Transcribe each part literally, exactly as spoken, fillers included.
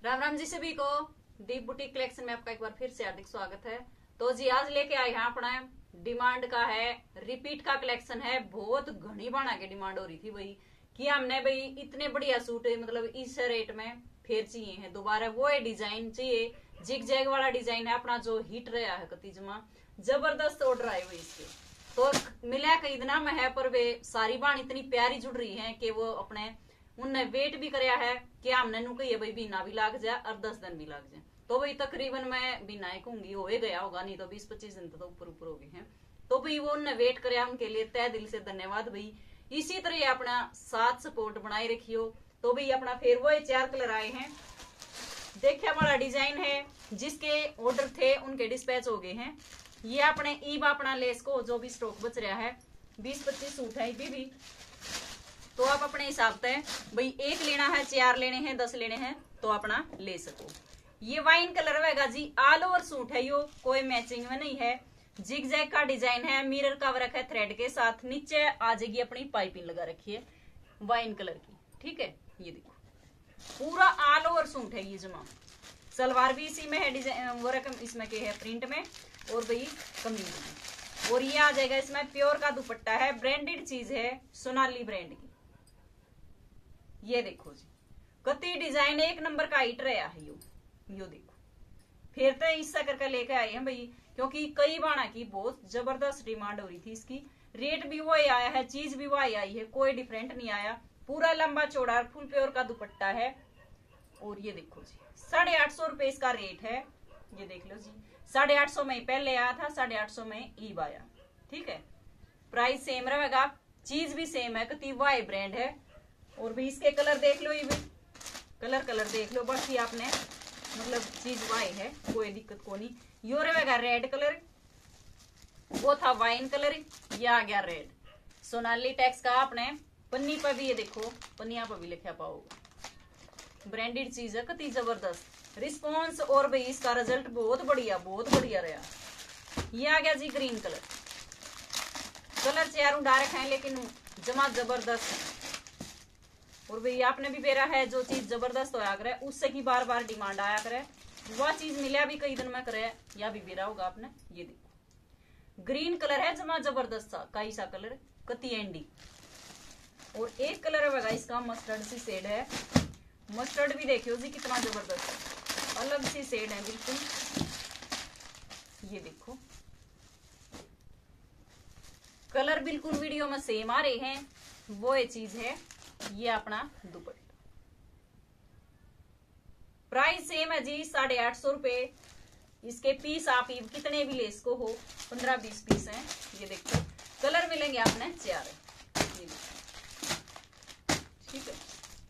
राम राम जी सभी को। दीप boutique collection में आपका एक बार फिर से हार्दिक स्वागत है। तो जी आज लेके आए हैं अपना डिमांड का है, रिपीट का कलेक्शन है। बहुत घनी बाणा की डिमांड हो रही थी भाई कि हमने भाई इतने बढ़िया सूट मतलब इस रेट में फिर चाहिए है दोबारा। वो है डिजाइन चाहिए, जिग जैग वाला डिजाइन है अपना जो हिट रहा है कतीजमा, जबरदस्त ऑर्डर आए हुए इसके। तो मिला कई दिन में है पर वे सारी बाण इतनी प्यारी जुड़ रही है कि वो अपने उनने वेट भी कराया है कि हमने नु कही भाई बीना भी लाग जाए और दस दिन भी लाग जाए। तो भाई तकरीबन मैं बीना ही कहूंगी हो गया होगा, नहीं तो बीस पच्चीस दिन तो ऊपर ऊपर हो गए हैं। तो भाई वो उनने वेट कराया, उनके लिए तय दिल से धन्यवाद भाई। इसी तरह अपना साथ सपोर्ट बनाए रखियो। तो भाई अपना फिर वो चार कलर आए हैं। देखिए हमारा डिजाइन है जिसके ऑर्डर थे उनके डिस्पैच हो गए हैं। ये अपने ईब अपना लेस को जो भी स्टॉक बच रहा है बीस पच्चीस सूट है ये भी। तो आप अपने हिसाब से भाई एक लेना है, चार लेने हैं, दस लेने हैं तो अपना ले सको। ये वाइन कलर रहेगा जी, ऑल ओवर सूट है, यो कोई मैचिंग में नहीं है। जिग जैग का डिजाइन है, मिरर का वर्क है थ्रेड के साथ। नीचे आ जाएगी अपनी पाइपिंग लगा रखी है वाइन कलर की, ठीक है। ये देखो पूरा ऑल ओवर सूट है ये जमा। सलवार भी इसी में है, डिजाइन वर्क इसमें के है प्रिंट में, और भाई कमीज में। और ये आ जाएगा इसमें प्योर का दुपट्टा है, ब्रांडेड चीज है, सोनाली ब्रांड की। ये देखो जी कति डिजाइन एक नंबर का हिट रहा है यो यो देखो। फिर तो इससे करके लेके आए हैं भाई क्योंकि कई बाणा की बहुत जबरदस्त डिमांड हो रही थी इसकी। रेट भी वही आया है, चीज भी वही आई है, कोई डिफरेंट नहीं आया। पूरा लंबा चौड़ा फुल प्योर का दुपट्टा है। और ये देखो जी साढ़े आठ सौ रुपए इसका रेट है। ये देख लो जी साढ़े आठ सौ में पहले आया था, साढ़े आठ सौ में ईब आया, ठीक है। प्राइस सेम रहेगा, चीज भी सेम है, कति वाई ब्रांड है। और भी इसके कलर देख लो, ये भी कलर कलर देख लो, बस ये आपने मतलब चीज वाई है, कोई दिक्कत को नहीं। यो रहेगा रेड कलर, वो था वाइन कलर, ये आ गया रेड। सोनाली टैक्स का आपने पन्नी पर भी ये देखो, पन्निया पर भी लिखा पाओगे। ब्रांडेड चीज है, कति जबरदस्त रिस्पॉन्स। और भाई इसका रिजल्ट बहुत बढ़िया बहुत बढ़िया रहा। ये आ गया जी ग्रीन कलर। कलर चारों डार्क है लेकिन जमा जबरदस्त है। और भाई आपने भी बेरा है जो चीज जबरदस्त होया करे उससे की बार बार डिमांड आया करे, वह चीज मिला भी कई दिन में करे या भी बेरा होगा आपने। ये देखो ग्रीन कलर है जमा जबरदस्त सा, काई सा कलर कति एंडी। और एक कलर है इसका मस्टर्ड सी शेड है। मस्टर्ड भी देखियो जी कितना जबरदस्त है, अलग सी शेड है बिल्कुल। ये देखो कलर बिल्कुल वीडियो में सेम आ रहे हैं, वो ये चीज है। ये अपना दुपट्टा प्राइस सेम है जी साढ़े आठ सौ रुपए। इसके पीस आप कितने भी ले इसको हो, पंद्रह बीस पीस हैं। ये देखो कलर मिलेंगे आपने चार, ठीक है।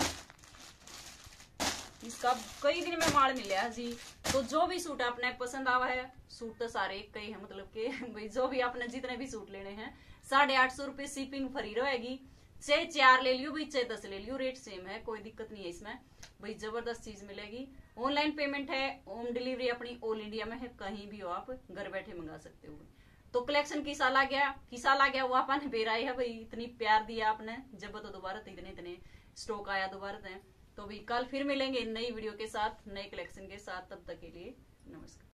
इसका कई दिन में माल मिला है जी। तो जो भी सूट आपने पसंद आवा है, सूट तो सारे एक कई है मतलब के भाई जो भी आपने जितने भी सूट लेने हैं साढ़े आठ सौ रुपए शिपिंग फ्री रहेगी। चाहे चार ले लियो भाई चाहे दस ले लियो, रेट सेम है, कोई दिक्कत नहीं है इसमें भाई। जबरदस्त चीज मिलेगी। ऑनलाइन पेमेंट है, होम डिलीवरी अपनी ऑल इंडिया में है, कहीं भी हो आप घर बैठे मंगा सकते हो। तो कलेक्शन किसा ला गया किसा ला गया वो आपने बेराई है भाई, इतनी प्यार दिया आपने। जब तो दोबारा इतने इतने स्टॉक आया दोबारा थे। तो भाई कल फिर मिलेंगे नई वीडियो के साथ, नए कलेक्शन के साथ। तब तक के लिए नमस्कार।